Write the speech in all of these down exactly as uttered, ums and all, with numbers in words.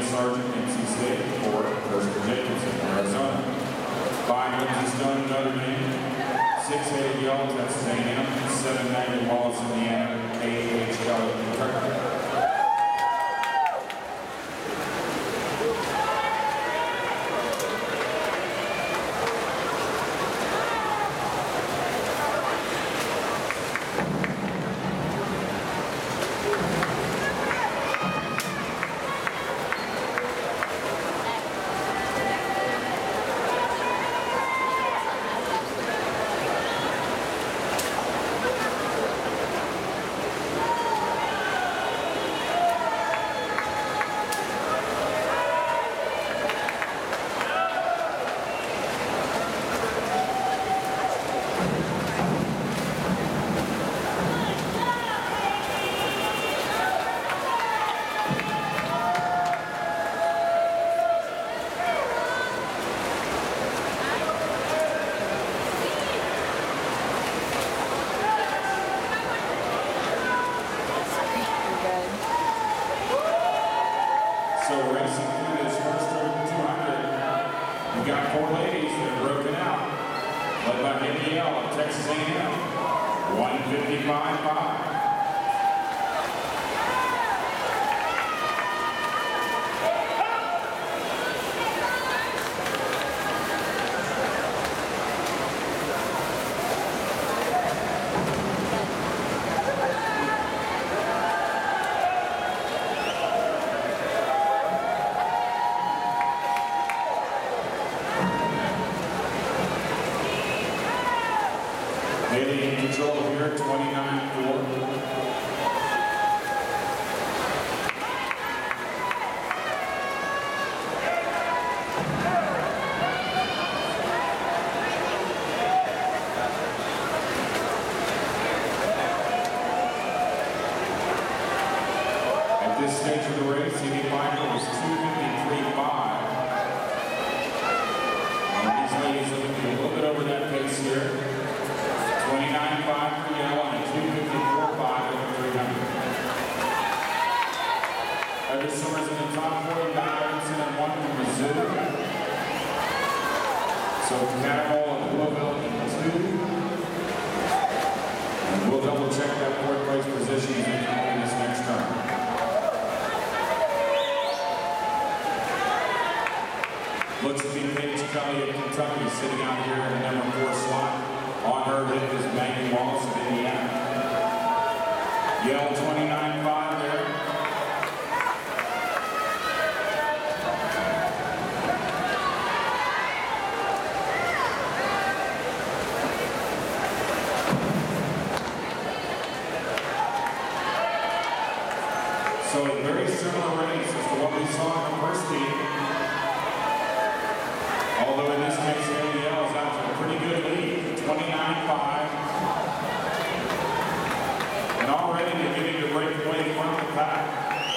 Sergeant, M C State, four, Kirsten Jacobson, Arizona. Five, Lindsey Stone, Notre Dame. Six, Haley Yelle, Texas A and M. Seven, Maggie Wallace, Indiana. Eight, H. Yelle, Kentucky. So racing through this first two hundred, we've got four ladies that are broken out, led by Haley Yelle of Texas A and M, one fifty-five point five. Haley in control here, twenty-nine four. At this stage of the race, Haley Michael was two fifty-three point five. These ladies are looking a little bit over that pace here. twenty-nine point five for Yelle and two fifty-four point five over three hundred. Other swimmers in the top forty, Matt Edmondson and one from Missouri. So Cattermole and Louisville in two. And we'll double check that fourth place position as we come in this next turn. Looks to be Paige Kelly of Kentucky sitting out here in the number four slot. On her hip is Maggie Wallace of Indiana. Yelle twenty-nine point five there. So a very similar race as to what we saw in the first heat. Although in this case, Haley Yelle is out to a pretty good lead, twenty-nine point five. And already beginning to break away from the pack.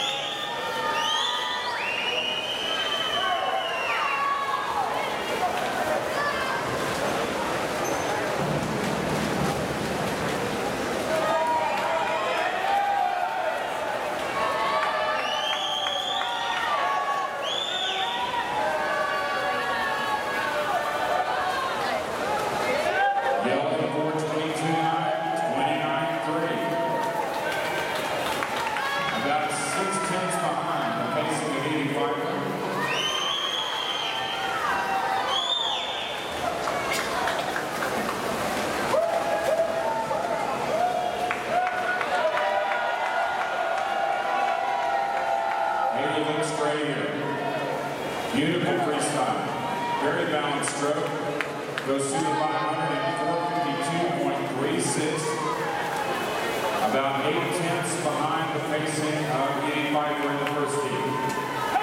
Beautiful freestyle. Very balanced stroke. Goes through the five hundred at four fifty-two point three six. About eight tenths behind the pacing of Yelle Piper in the first heat.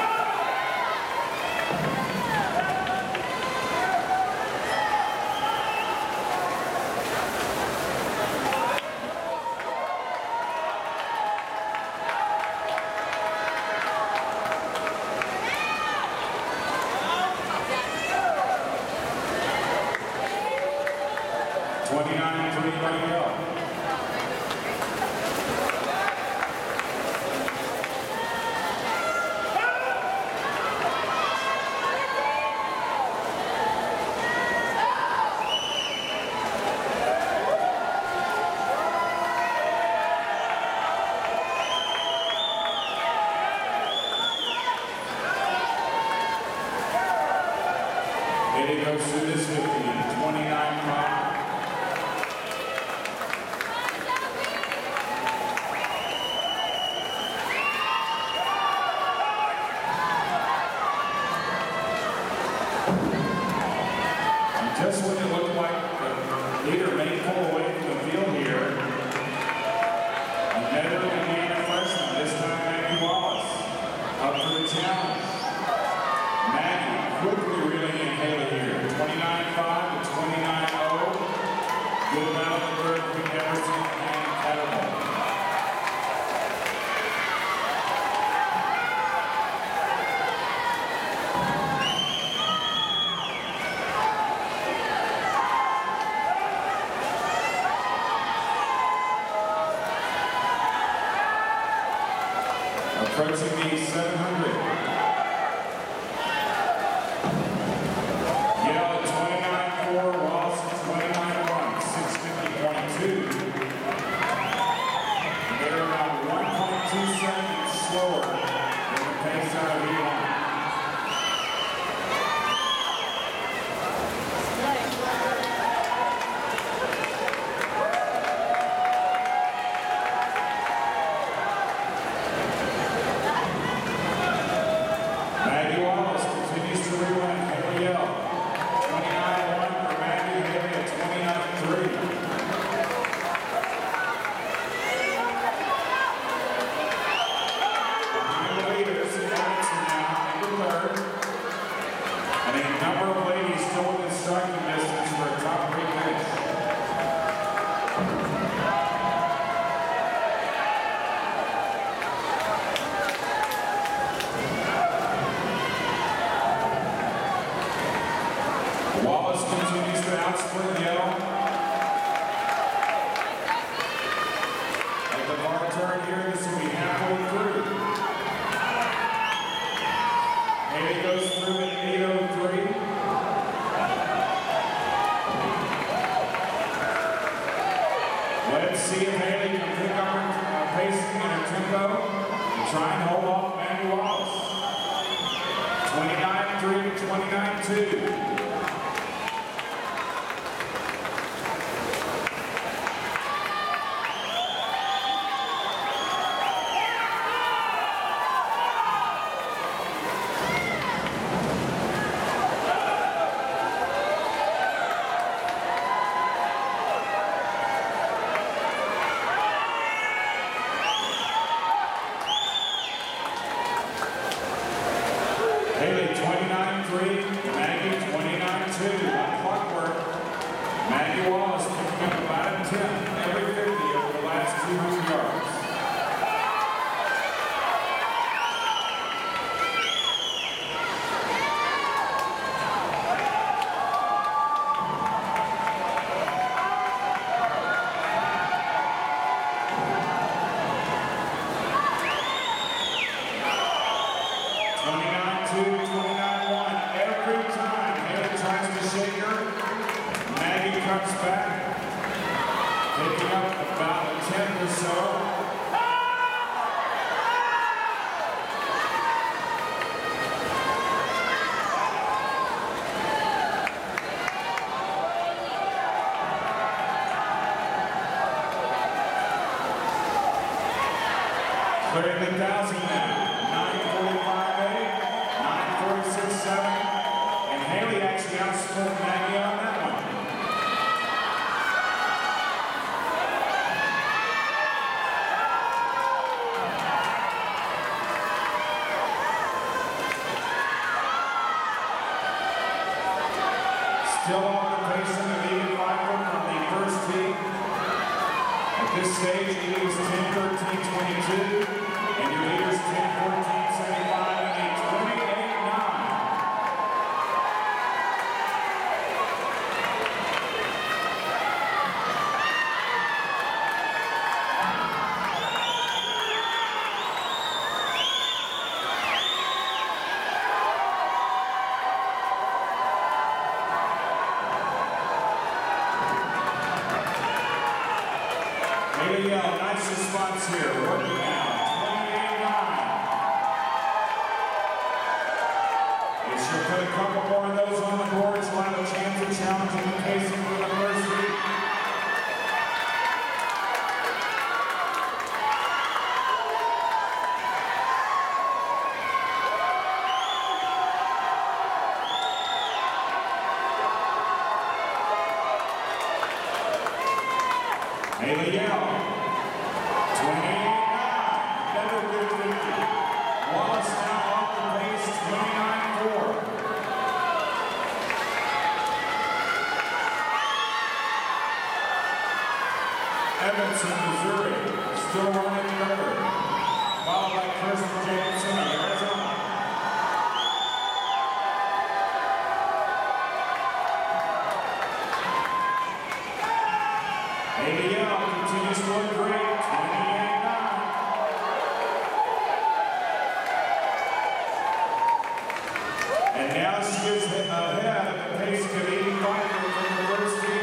twenty-nine three by Yelle. Haley goes through this fifty in twenty-nine five. Just when it looked like the leader may pull away from the field here, another Indiana freshman, this time Maggie Wallace, up for the challenge. Maggie quickly reeling in Haley here, twenty-nine five to twenty-nine oh. Good battle in the third between Everson and Cattermole. Approaching the seven hundred. Yelle at twenty-nine four, Wallace at twenty-nine one, six fifty point two. They're about one point two seconds slower than the pace out of Yelle. And a number of ladies still within striking distance for a top three finish. Wallace continues to outsprint Yelle. At the bar turn here, this will be halfway through. Haley goes through in eight oh three. Let's see if Haley can pick up her uh, pacing and her tempo and try and hold off Maggie Wallace. twenty-nine three to twenty-nine two. Haley twenty-nine three, Maggie twenty-nine two. Like clockwork, Maggie Wallace picking up about a tenth every fifty over the last two hundred yards. twenty-nine two, twenty-nine one. Every time Haley tries to shake her, Maggie comes back, picking up about a tenth or so. Clearing the thousand now. nine forty-five eight, nine forty-six seven, and Haley actually outsprint Maggie on that one. Still on the pace of the leading rival from the first tee. At this stage, he leads ten thirteen twenty-two, and your leaders ten fourteen seventy-five and a twenty-eight nine. Haley Yelle, nice response here, working now, twenty-eight nine. They should put a couple more of those on the board. Yelle, twenty-eight nine, another good fifty. Wallace now off the pace, twenty-nine four. Evanston, Missouri, still running third, followed by Kirsten Jacobson of Arizona. Yelle continues to look great, twenty-eight nine. And now she is ahead of the pace of eighty-five from the first heat.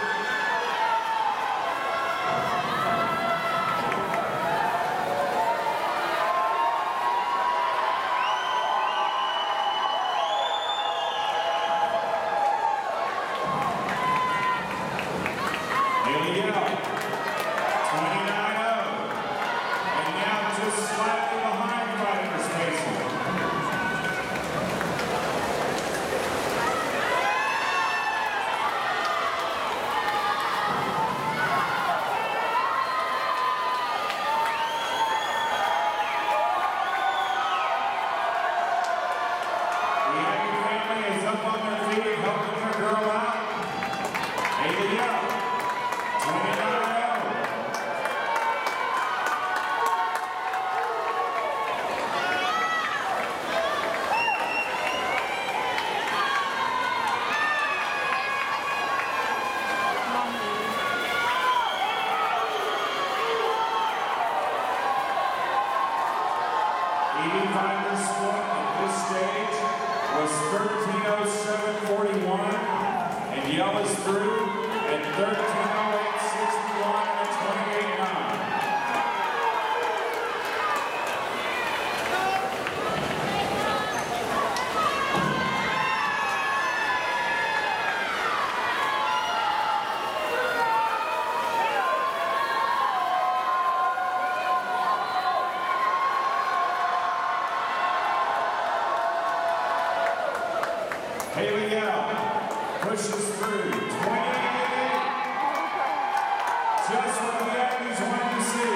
Yelle, twenty-nine oh, and now just slightly behind Fighter's Mason. The Aggie family is up on their feet, helping their girl out. Yelle, twenty-nine oh. eighty-five score at this stage was thirteen oh seven forty-one, and Yelle is through at thirteen oh eight sixty-one and twenty-eight nine. Yelle pushes through, twenty-eight eight. Just what the Aggies wanted to see.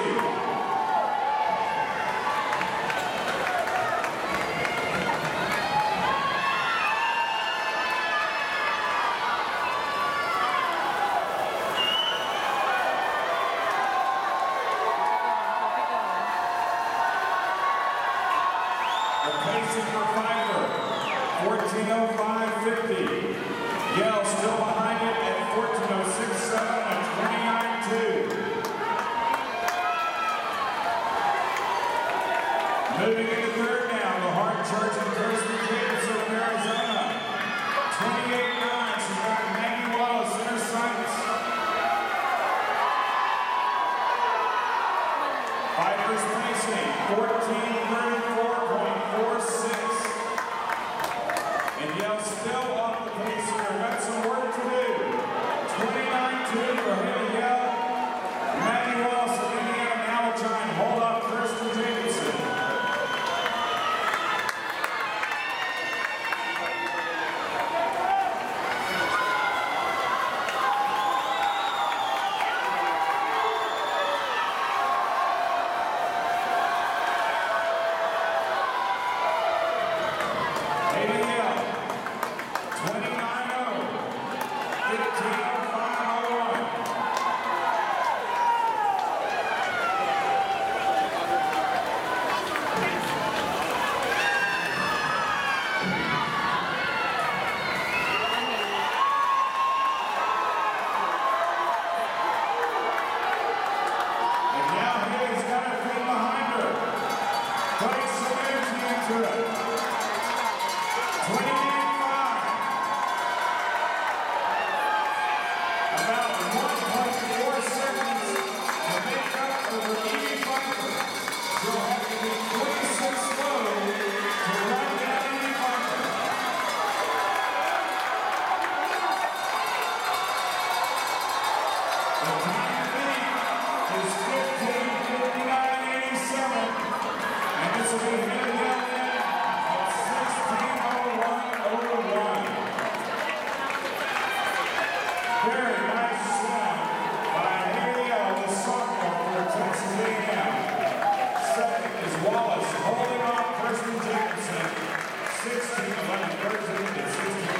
The pacing for Fifer, fourteen oh five fifty. Yelle still behind it at fourteen oh six seven and twenty-nine two. sixteen eleven, thirteen, and sixteen